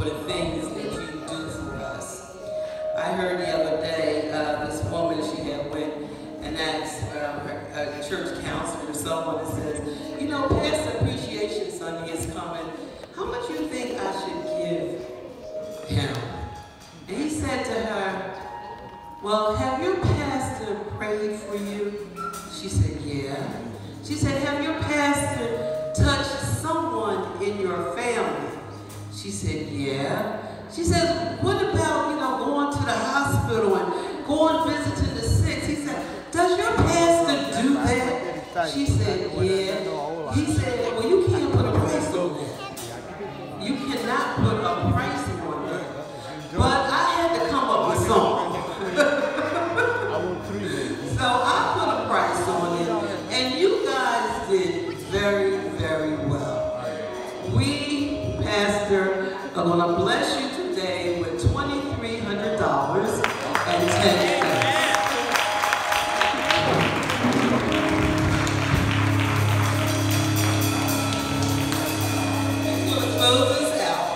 for the things that you do for us. I heard the other day, this woman, she had went and asked her church counselor or someone and said, you know, Pastor Appreciation Sunday is coming. How much you think I should give him? And he said to her, well, have your pastor prayed for you? She said, yeah. She said, have your pastor touched someone in your family? She said, yeah. She said, what about, you know, going to the hospital and going visiting the sick? He said, does your pastor do that? She said, yeah. He said, well, you can't put a price on that. You cannot put a price on that. But I had to come up with something. So I put a price on it, and you guys did very, very well. We, Pastor, are going to bless you today with $2,300 and 10 cents. He's going to close us out.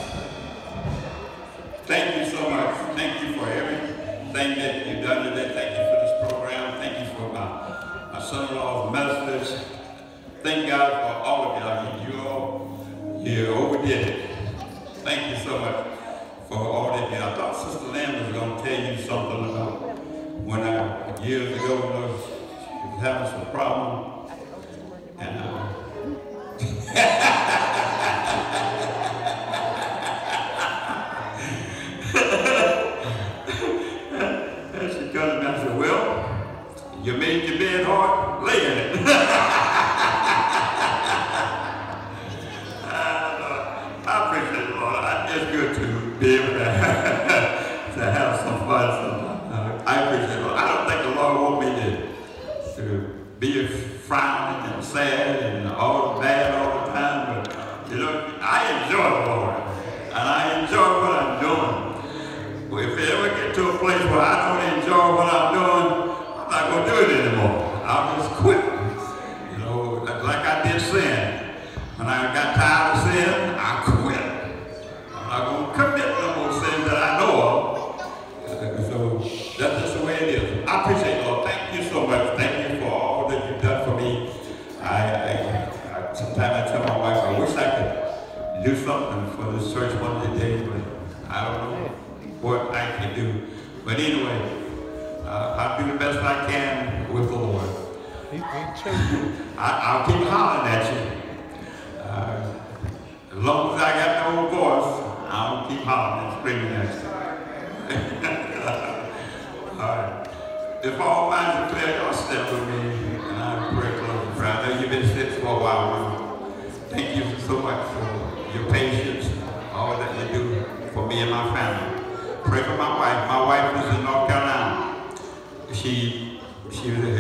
Thank you so much. Thank you for everything that you've done today. Thank you for this program. Thank you for my son-in-law's ministers. Thank God for all of y'all. You overdid it. Thank you so much for all that you did. I thought Sister Lamb was going to tell you something about when years ago she was having some problem. And she comes and I said, well, you made your bed hard, lay in it. I appreciate it, Lord. It's good to be able to have some fun sometimes. I appreciate it, Lord. I don't think the Lord wants me to be frowning and sad and all bad all the time, but you know, I enjoy the Lord. And I enjoy what I'm doing. Well, if you ever get to a place where I don't enjoy what I'm doing, I'm not going to do it anymore. I'll just quit. You know, like I did sin. When I got tired of sin, I quit. I'm not going to commit no more sin that I know of. So that's just the way it is. I appreciate it, Lord. Thank you so much. Thank you for all that you've done for me. Sometimes I tell my wife, I wish I could do something for this church one of the days, but I don't know what I can do. But anyway, I'll do the best I can with the Lord. I'll keep hollering at you. As long as I got no voice, I'll keep hollering and screaming at you. All right. If all minds are clear, y'all step with me, and I'll pray close the prayer. I know you've been sitting for a while. Thank you so much for your patience, all that you do for me and my family. Pray for my wife. My wife is in North Carolina. She was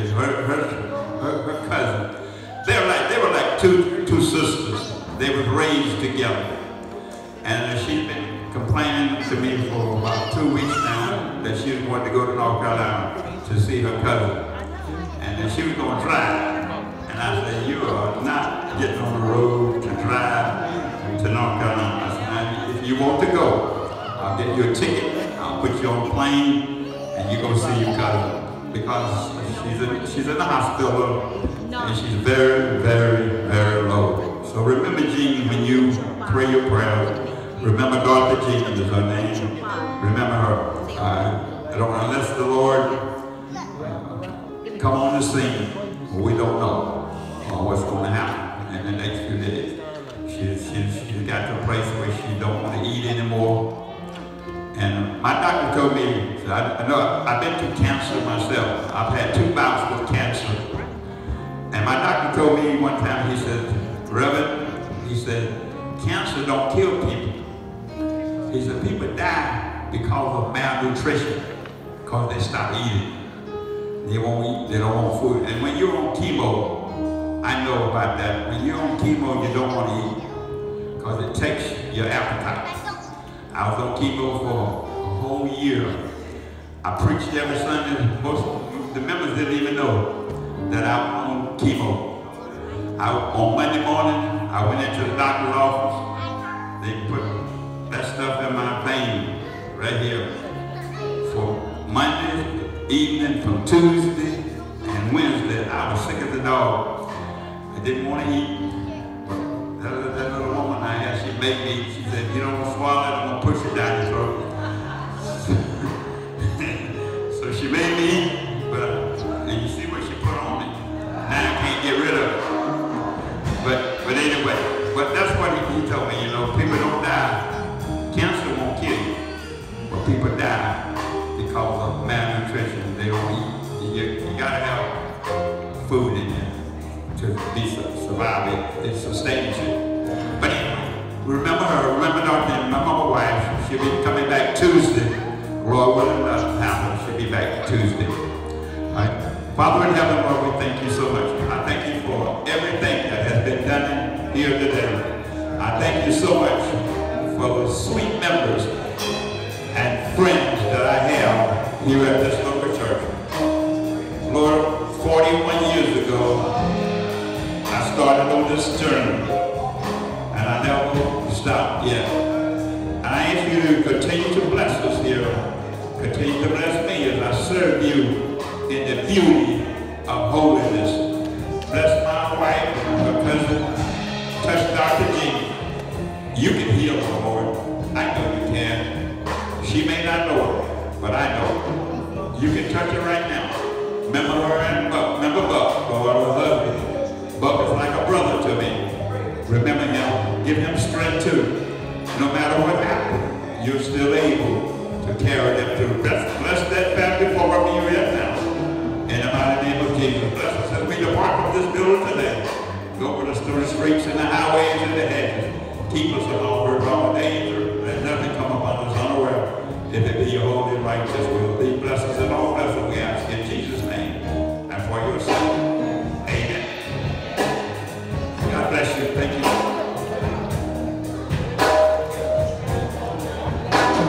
her cousin. They were like two sisters. They were raised together. And she's been complaining to me for about 2 weeks now that she was wanting to go to North Carolina to see her cousin. And that she was going to drive. And I said, you are not getting on the road to drive to North Carolina. I said, if you want to go, I'll get you a ticket, I'll put you on a plane, and you go see your cousin. Because she's in the hospital, and she's very, very, very low. So remember, Jean, when you pray your prayers, remember Dorothy Jean is her name. Remember her. Unless the Lord come on the scene, we don't know what's going to happen in the next few days. She's got to a place where she don't want to eat anymore. And my doctor told me, I know I've been through cancer myself. I've had 2 bouts with cancer. And my doctor told me one time, he said, Reverend, he said, cancer don't kill people. He said, people die because of malnutrition, because they stop eating. They won't eat, they don't want food. And when you're on chemo, I know about that. When you're on chemo, you don't want to eat, because it takes your appetite. I was on chemo for a whole year. I preached every Sunday. Most of the members didn't even know that I was on chemo. On Monday morning, I went into the doctor's office. They put that stuff right here for Monday evening, from Tuesday and Wednesday. I was sick as a dog. I didn't want to eat. That little woman I had, she made me, she said, you don't swallow it, I'm going to push it down your throat. So she made me eat, and you see what she put on me. Now I can't get rid of it. But anyway, but that's what he told me, you know, people don't die. Cancer won't kill you, but people die because of malnutrition. They don't eat. You gotta have food in you to be survive it sustains you. But anyway, remember her, remember my mama wife, she'll be coming back Tuesday. Lord willing, that'll happen, she'll be back Tuesday. All right. Father in heaven, Lord, we thank you so much. I thank you for everything that has been done here today. I thank you so much for the sweet members and friends that I have here at this local church. Lord, 41 years ago, I started on this journey, and I never stopped yet. And I ask you to continue to bless us here. Continue to bless me as I serve you in the beauty of holiness. Bless my wife, her cousin. Touch Dr. Jean. You can heal her, Lord. I know you can. She may not know it, but I know. You can touch her right now. Remember her and Buck. Remember Buck, Lord, her husband. Buck is like a brother to me. Remember him. Give him strength too. No matter what happened, you're still able to carry them through. Bless that family for wherever you're at now. In the mighty name of Jesus. Bless us as we depart from this building today. Go with us through the streets and the highways and the hedges. Keep us along hurt, wrong, danger. Let nothing come upon us unaware. If it be your holy and righteous will. Be bless us and all blessings we ask in Jesus' name. And for your sake. Amen. God bless you. Thank you.